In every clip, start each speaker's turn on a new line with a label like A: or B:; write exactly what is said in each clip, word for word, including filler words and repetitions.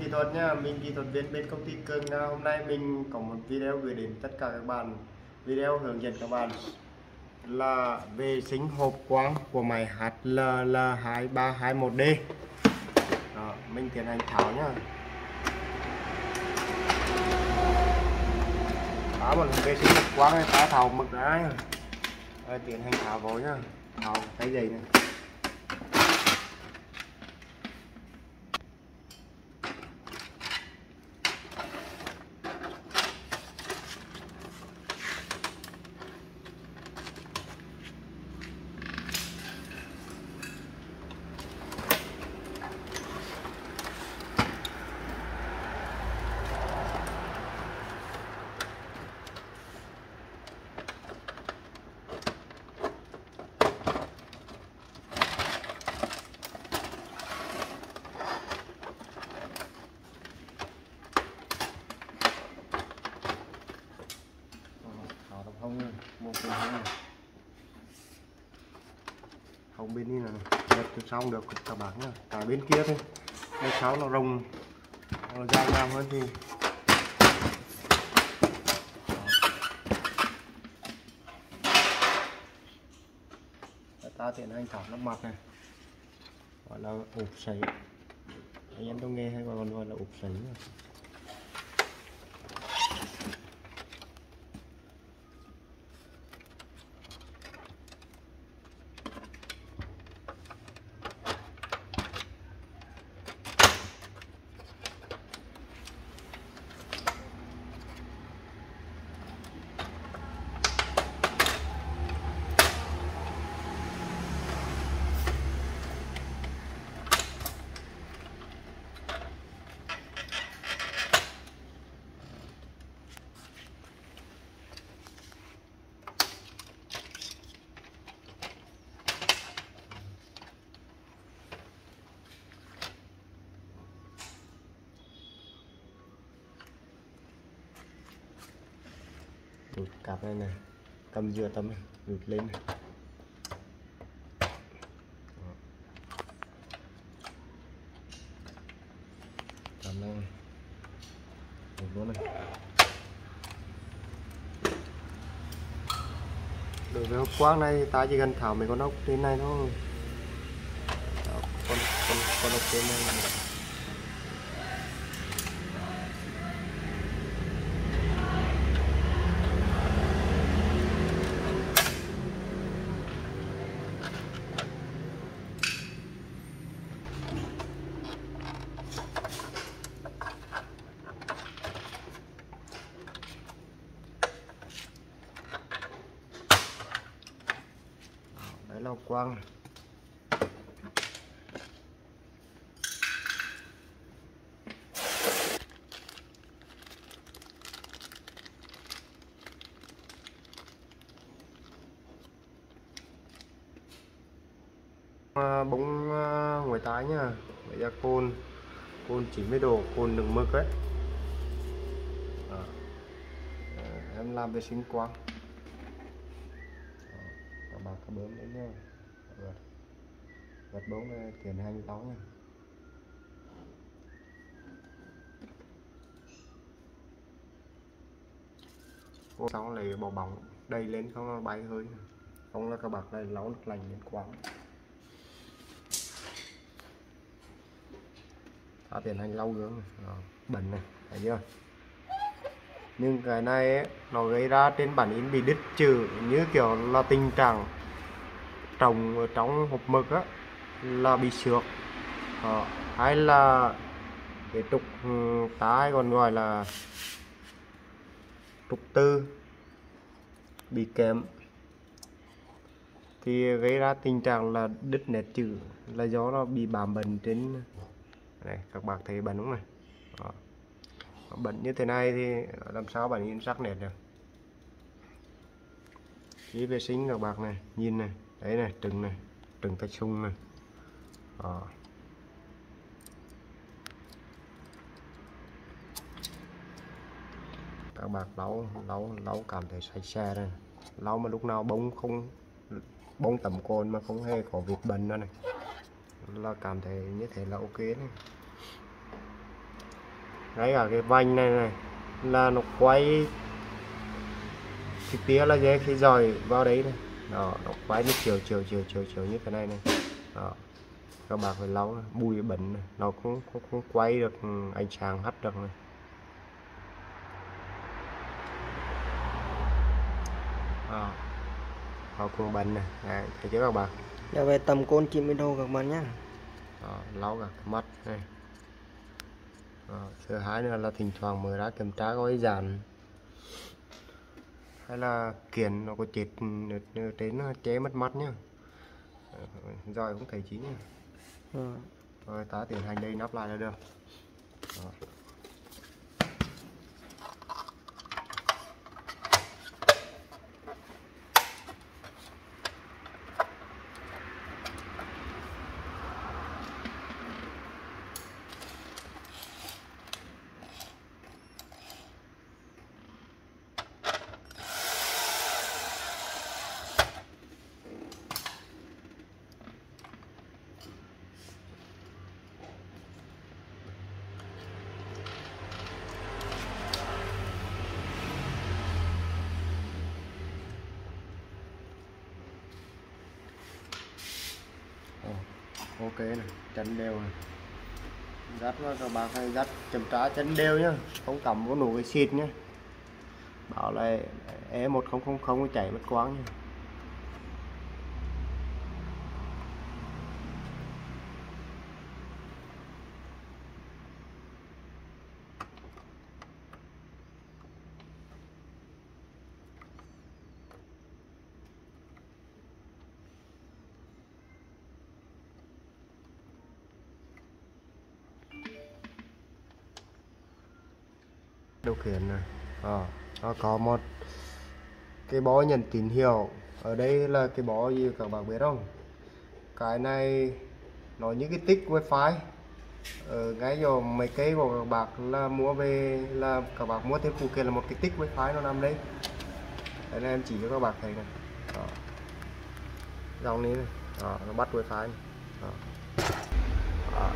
A: kỹ thuật nha, mình kỹ thuật viên bên công ty Cường. Hôm nay mình có một video gửi đến tất cả các bạn, video hướng dẫn các bạn là vệ sinh hộp quang của máy hát L L hai ba hai một D. Đó, mình tiến hành tháo nhá. Đó, một vệ sinh hộp quang này ta tháo mực ra nhá. Rồi tiến hành tháo vô nhá, tháo cái dây này. Không, một cái không, không bênนี้là giật từ sau được các bạn nhá, cả bên kia thôi, bên sau nó rồng nó dài nhau hơn thì ta tiến hành tháo nắp mặt này, gọi là ốp sấy, anh em trong nghe hay còn gọi là ốp sấy. Rút cặp này này, cầm dừa tấm này, rút lên này. Cầm này, rút luôn này. Đối với hộp quang này ta chỉ cần tháo mấy con ốc trên này thôi. Đó, con con con ốc trên này. Đấy là hộp quang. Bóng ngoài tái nhá, bây giờ côn côn chín mươi độ, côn đừng mực ấy. Đó. Em làm vệ sinh quang. Các bạn có bấm đấy nha, gật bóng này tiến hành lau nha. Xong lấy bỏ bóng đầy lên không nó bay hơi, không là các bạn này lau nước lạnh lên quang. Ta tiến hành lau gương bẩn này, thấy chưa? Nhưng cái này ấy, nó gây ra trên bản in bị đứt chữ, như kiểu là tình trạng trồng ở trong hộp mực á, là bị xước, đó. Hay là cái trục tá còn gọi là trục tư bị kém thì gây ra tình trạng là đứt nét chữ, là do nó bị bám bẩn trên này. Các bạn thấy bẩn đúng này, đó. Bẩn như thế này thì làm sao bạn in sắc nét được. Khi vệ sinh các bạn này, nhìn này, đấy này, trứng này, trứng tách sung này, đó. Các bạn lau lau lau cảm thấy sạch sẽ này, lau mà lúc nào bông không bông tẩm cồn mà không hề có vết bẩn nữa này, là cảm thấy như thế là ok này. ngay cả cái vành này này là nó quay trực tiếp là dễ khi dòi vào đấy này. Đó, nó quay nó chiều chiều chiều chiều chiều như thế này này. Đó, các bạn phải lau bụi bẩn này. Nó cũng không, không quay được ánh sáng hắt được này. Đó, nó cũng bẩn này. Đấy, thấy chưa các bạn?
B: Giờ về tầm côn chín mươi độ các bạn nhé.
A: Đó, lau cả cái mắt này. Đó, thứ hai nữa là thỉnh thoảng mới ra kiểm tra có cái dàn hay là kiển nó có chết ở trên nó che mất mắt nhá, rồi cũng thấy chín nhá.
B: Ừ.
A: Rồi ta tiến hành đây nắp lại là được. Đó. Ok này, chân đều này, dắt vào các bạn phải dắt chấm trá chân đều nhá, không cắm vô nổ cái xịt nhá, bảo là E một không không không chảy mất quáng nhá. Điều khiển này, à, nó có một cái bó nhận tín hiệu ở đây là cái bó gì các bạn biết không? Cái này nó như cái tích wifi ở ngay chỗ mấy cây của các bạn là mua về là các bạn mua thêm phụ kiện là một cái tích wifi nó nằm đây. Đây là em chỉ cho các bạn thấy này. Đó. Dòng này, này. Đó, nó bắt wifi này. Đó. Đó.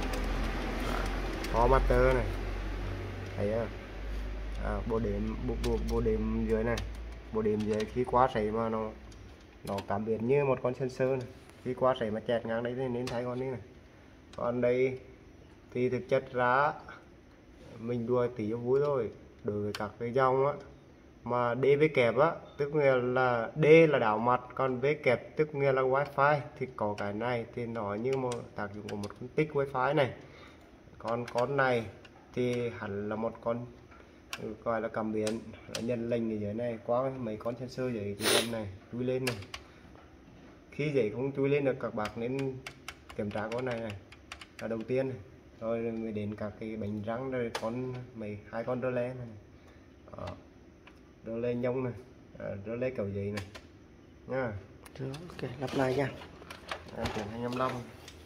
A: Có master này, thấy không? À, bộ đệm bộ, bộ, bộ đệm dưới này, bộ đệm dưới khi quá sấy mà nó nó cảm biến như một con sensor này, khi quá sấy mà chẹt ngang đấy thì nên thấy conนี้này. Còn đây thì thực chất ra mình đùa tí cho vui thôi, đối với các cái dòng á mà D với kẹp á, tức nghĩa là D là đảo mặt, còn V kẹp tức nghĩa là wifi, thì có cái này thì nó như một tác dụng của một con tích wifi này. Còn con này thì hẳn là một con gọi là cảm biến, nhận lệnh ở dưới này qua mấy con sensor dưới cái chân này chui lên này. Khi dễ không chui lên được các bạn nên kiểm tra con này này là đầu tiên này. Rồi mới đến các cái bánh răng, rồi con mấy hai con rơ le này, đó. Rơ le nhông này, rơ le kiểu gì này nha.
B: Rồi, ok, lặp lại nha.
A: Em chuyển hai mươi lăm.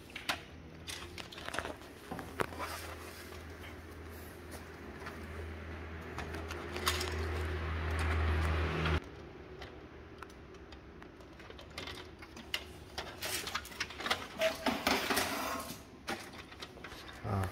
A: À.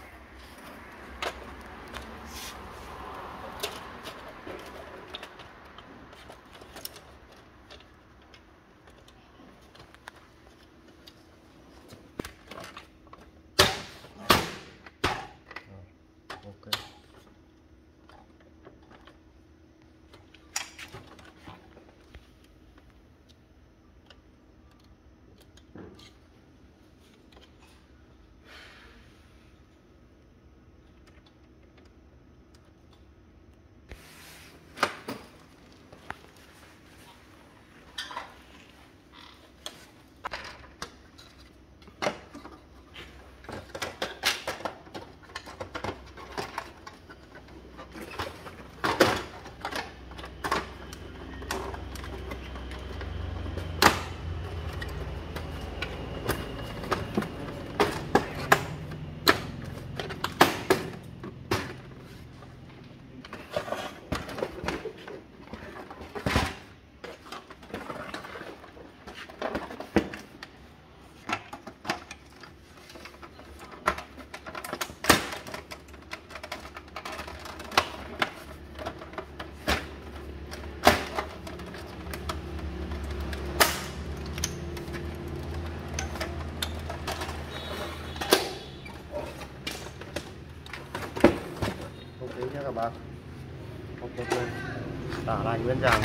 A: xíu nha các bạn. Ok, tả lại nguyên dạng.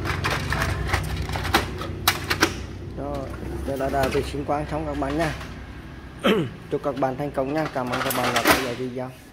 B: Rồi, đây là đã vệ sinh quang xong các bạn nha. Chúc các bạn thành công nha. Cảm ơn các bạn đã theo dõi video.